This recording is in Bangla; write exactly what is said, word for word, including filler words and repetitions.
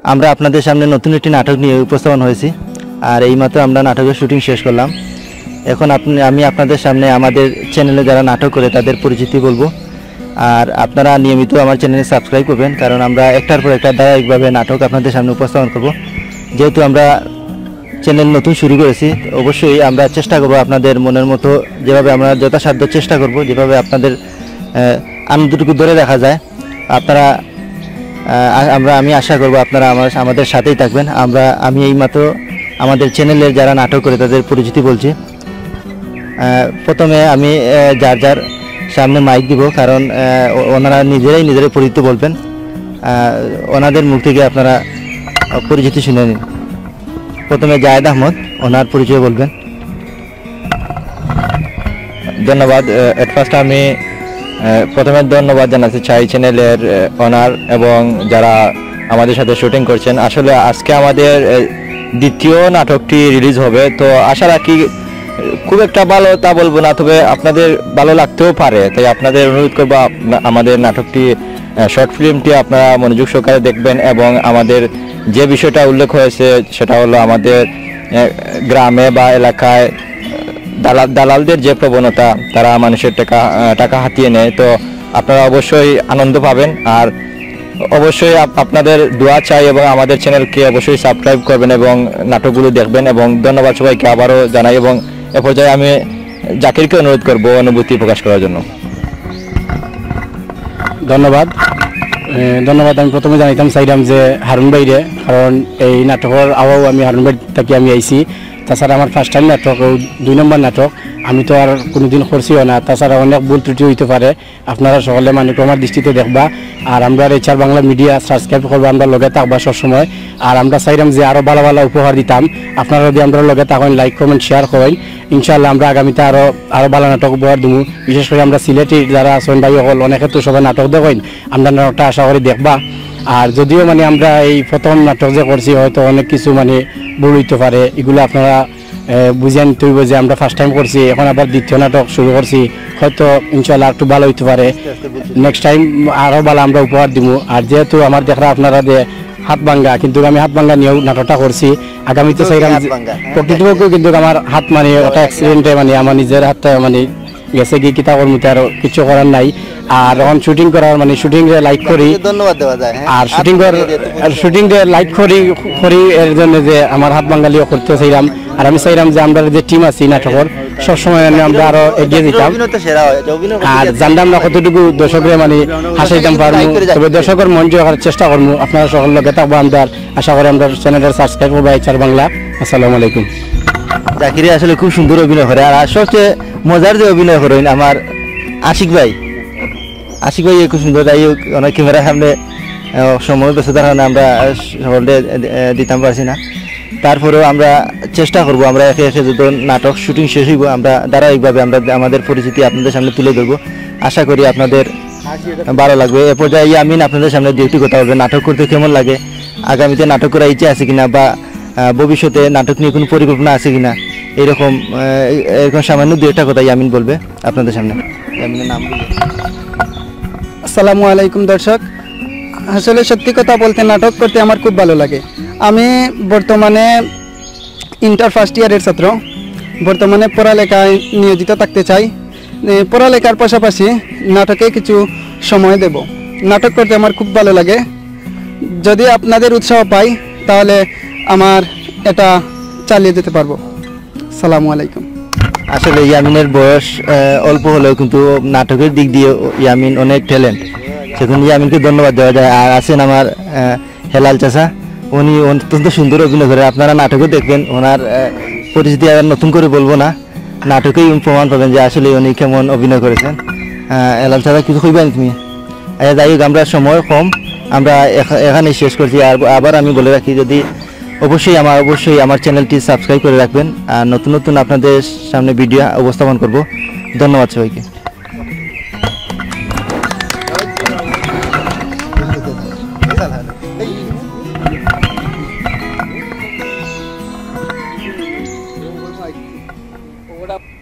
আমরা আপনাদের সামনে নতুন একটি নাটক নিয়ে উপস্থাপন হয়েছি। আর এইমাত্র আমরা নাটকের শুটিং শেষ করলাম। এখন আপনি আমি আপনাদের সামনে আমাদের চ্যানেলে যারা নাটক করে তাদের পরিচিতি বলবো। আর আপনারা নিয়মিত আমার চ্যানেলে সাবস্ক্রাইব করবেন, কারণ আমরা একটার পর একটা ধারাবাহিকভাবে নাটক আপনাদের সামনে উপস্থাপন করব। যেহেতু আমরা চ্যানেল নতুন শুরু করেছি, অবশ্যই আমরা চেষ্টা করব আপনাদের মনের মতো, যেভাবে আমরা যথাসাধ্য চেষ্টা করব, যেভাবে আপনাদের আনন্দটুকু ধরে রাখা যায়। আপনারা আমরা আমি আশা করব আপনারা আমার আমাদের সাথেই থাকবেন। আমরা আমি এইমাত্র আমাদের চ্যানেলের যারা নাটক করে তাদের পরিচিতি বলছি। প্রথমে আমি যার যার সামনে মাইক দিব, কারণ ওনারা নিজেরাই নিজেরাই পরিচিতি বলবেন। ওনাদের মুখ থেকে আপনারা পরিচিতি শুনে নিন। প্রথমে জায়েদ আহমদ, ওনার পরিচয় বলবেন। ধন্যবাদ। এট ফার্স্ট আমি প্রথমে ধন্যবাদ জানাতে চাই চ্যানেলের ওনার এবং যারা আমাদের সাথে শুটিং করছেন। আসলে আজকে আমাদের দ্বিতীয় নাটকটি রিলিজ হবে, তো আশা রাখি খুব একটা ভালো তা বলবো না, তবে আপনাদের ভালো লাগতেও পারে। তাই আপনাদের অনুরোধ করবো আমাদের নাটকটি শর্ট ফিল্মটি আপনারা মনোযোগ সহকারে দেখবেন। এবং আমাদের যে বিষয়টা উল্লেখ হয়েছে সেটা হলো আমাদের গ্রামে বা এলাকায় দালাল দালালদের যে প্রবণতা, তারা মানুষের টাকা টাকা হাতিয়ে নেয়। তো আপনারা অবশ্যই আনন্দ পাবেন। আর অবশ্যই আপনাদের দোয়া চাই এবং আমাদের চ্যানেলকে অবশ্যই সাবস্ক্রাইব করবেন এবং নাটকগুলো দেখবেন। এবং ধন্যবাদ সবাইকে আবারও জানাই। এবং এ পর্যায়ে আমি জাকিরকে অনুরোধ করব অনুভূতি প্রকাশ করার জন্য। ধন্যবাদ ধন্যবাদ আমি প্রথমে জানাইতাম চাইলাম যে হারুন ভাইরে, কারণ এই নাটকের আওয়াও আমি হারুন ভাই থাকি আমি আইছি। তাছাড়া আমার ফার্স্ট টাইম নাটক, দুই নম্বর নাটক, আমি তো আর কোনোদিন করছিও না। তাছাড়া অনেক ভুল ত্রুটি হইতে পারে, আপনারা সকলে মানে আমার দৃষ্টিতে দেখবা। আর আমরা এইচআর বাংলা মিডিয়া সাবস্ক্রাইব করবো, আমরা লগে থাকবা সবসময়। আর আমরা চাইলাম যে আরও ভালো ভালো উপহার দিতাম, আপনারা যদি আমরা লগে থাকেন, লাইক কমেন্ট শেয়ার করেন, ইনশাআল্লাহ আমরা আগামীতে আরও আরও ভালো নাটক উপহার দিব। বিশেষ করে আমরা সিলেটি যারা আছেন ভাই সকল, অনেকে তো সবাই নাটক দেখেন, আমরা নাটকটা আশা করি দেখবা। আর যদিও মানে আমরা এই প্রথম নাটক যে করছি, হয়তো অনেক কিছু মানে ভুল হইতে পারে, এগুলো আপনারা বুঝে নিতে হইব যে আমরা ফার্স্ট টাইম করছি, এখন আবার দ্বিতীয় নাটক শুরু করছি, হয়তো ইনশাআল্লাহ একটু ভালো হইতে পারে। নেক্সট টাইম আরও ভালো আমরা উপহার দিব। আর যেহেতু আমার দেখা আপনারা যে হাত ভাঙ্গা, কিন্তু আমি হাত ভাঙ্গা নিয়েও নাটকটা করছি। আগামীতে চাইলাম প্রকৃতপক্ষেও কিন্তু আমার হাত মানে ওটা অ্যাক্সিডেন্টে মানে আমার নিজের হাতটা মানে গেছে গিয়ে কিতা কর্মীতে আর কিছু করার নাই। আর এখন শুটিং করার মানে শুটিং লাইক করি, ধন্যবাদ দেওয়া যায়। আর শুটিং আর শুটিং লাইক করি করি এর জন্য যে আমার হাত বাঙালিও করতে চাইলাম। আর আমি চাইলাম যে আমরা যে টিম আছি নাটকের, সবসময় আমরা আরো এগিয়ে যেতাম। আর জানতাম না কতটুকু দর্শকের মানে হাসাইতাম পারবো, তবে দর্শকের মন জয় করার চেষ্টা করবো। আপনারা সকল লগে থাকবো, আমরা আশা করি আমরা চ্যানেলের সাবস্ক্রাইব করবো এইচআর বাংলা। আসসালামু আলাইকুম। জাকিরে আসলে খুব সুন্দর অভিনয় করে। আর সবচেয়ে মজার যে অভিনয় করেন আমার আশিক ভাই, আশিক ভাই খুব সুন্দর। তাই অনেক ক্যামেরার সামনে সময় ব্যস্ততার কারণে আমরা সকলকে দিতাম পারছি না। তারপরেও আমরা চেষ্টা করব, আমরা একে একে যত নাটক শুটিং শেষ হইব, আমরা ধারাবাহিকভাবে আমরা আমাদের পরিচিতি আপনাদের সামনে তুলে ধরবো। আশা করি আপনাদের ভালো লাগবে। এ পর্যায়ে আমিন আপনাদের সামনে দু একটি কথা বলবে, নাটক করতে কেমন লাগে, আগামীতে নাটক করার ইচ্ছে আছে কিনা, বা ভবিষ্যতে নাটক নিয়ে কোনো পরিকল্পনা আছে কিনা, এরকম এরকম সামান্য দু একটা কথা আমিন বলবে আপনাদের সামনে। আমিনের নাম বলবে। আসসালামু আলাইকুম দর্শক, আসলে সত্যি কথা বলতে নাটক করতে আমার খুব ভালো লাগে। আমি বর্তমানে ইন্টার ফার্স্ট ইয়ারের ছাত্র, বর্তমানে পড়ালেখায় নিয়োজিত থাকতে চাই। পড়ালেখার পাশাপাশি নাটকে কিছু সময় দেব। নাটক করতে আমার খুব ভালো লাগে। যদি আপনাদের উৎসাহ পাই তাহলে আমার এটা চালিয়ে যেতে পারবো। আসসালামু আলাইকুম। আসলে ইয়ামিনের বয়স অল্প হলেও কিন্তু নাটকের দিক দিয়ে ইয়ামিন অনেক ট্যালেন্ট, সেখানে ইয়ামিনকে ধন্যবাদ দেওয়া যায়। আর আছেন আমার হেলাল চাচা, উনি অত্যন্ত সুন্দর অভিনয় করে। আপনারা নাটকও দেখবেন, ওনার পরিচিতি আর নতুন করে বলবো না, নাটকেই প্রমাণ পাবেন যে আসলে উনি কেমন অভিনয় করেছেন। হেলাল চাচা কিছু কইবা নি তুমি? যাই হোক, আমরা সময় কম, আমরা এখানে শেষ করছি। আর আবার আমি বলে রাখি, যদি অবশ্যই আমার অবশ্যই আমার চ্যানেলটি সাবস্ক্রাইব করে রাখবেন। আর নতুন নতুন আপনাদের সামনে ভিডিও উপস্থাপন করব। ধন্যবাদ সবাইকে। ওটা